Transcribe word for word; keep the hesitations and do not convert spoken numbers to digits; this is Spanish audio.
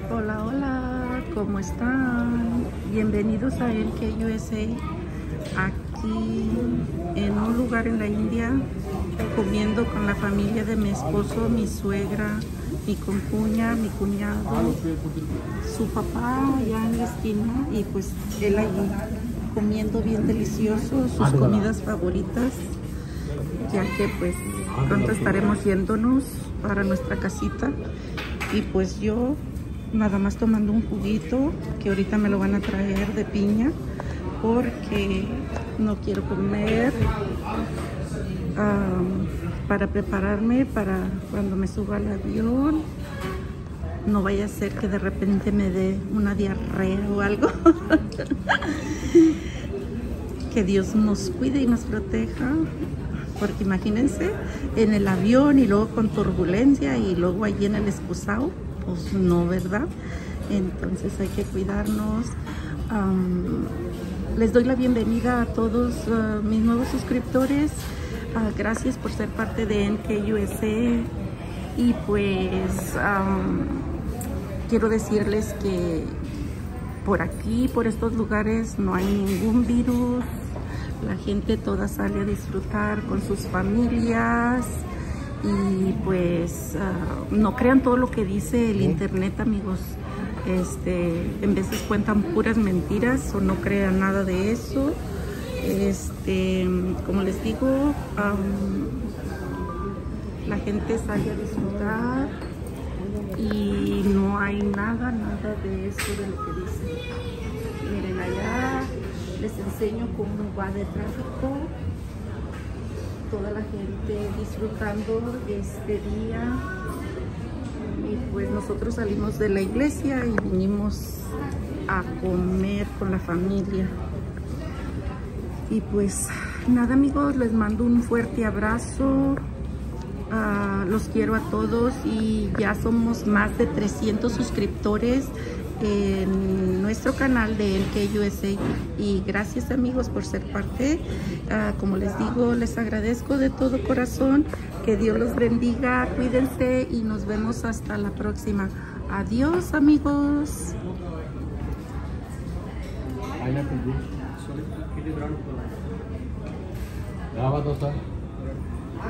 Hola, hola, ¿cómo están? Bienvenidos a N K U S A, aquí en un lugar en la India, comiendo con la familia de mi esposo, mi suegra, mi concuña, mi cuñado, su papá allá en la esquina y pues él allí comiendo bien delicioso sus comidas favoritas, ya que pues pronto estaremos yéndonos para nuestra casita y pues yo nada más tomando un juguito que ahorita me lo van a traer de piña porque no quiero comer um, para prepararme para cuando me suba al avión. No vaya a ser que de repente me dé una diarrea o algo. Que Dios nos cuide y nos proteja, porque imagínense en el avión y luego con turbulencia y luego allí en el excusado, pues no, ¿verdad? Entonces hay que cuidarnos. Um, les doy la bienvenida a todos uh, mis nuevos suscriptores. Uh, gracias por ser parte de N K U S A. Y pues um, quiero decirles que por aquí, por estos lugares, no hay ningún virus. La gente toda sale a disfrutar con sus familias. Y pues uh, no crean todo lo que dice el internet, amigos. Este, en veces cuentan puras mentiras o no crean nada de eso. Este, como les digo, um, la gente sale a disfrutar y no hay nada, nada de eso de lo que dicen. Miren allá, les enseño cómo va de tráfico. Toda la gente disfrutando este día. Y pues nosotros salimos de la iglesia y vinimos a comer con la familia. Y pues nada, amigos, les mando un fuerte abrazo. Uh, los quiero a todos y ya somos más de trescientos suscriptores en nuestro canal de N K U S A y gracias, amigos, por ser parte. Uh, como les digo, les agradezco de todo corazón. Que Dios los bendiga, cuídense y nos vemos hasta la próxima. Adiós, amigos. Graba,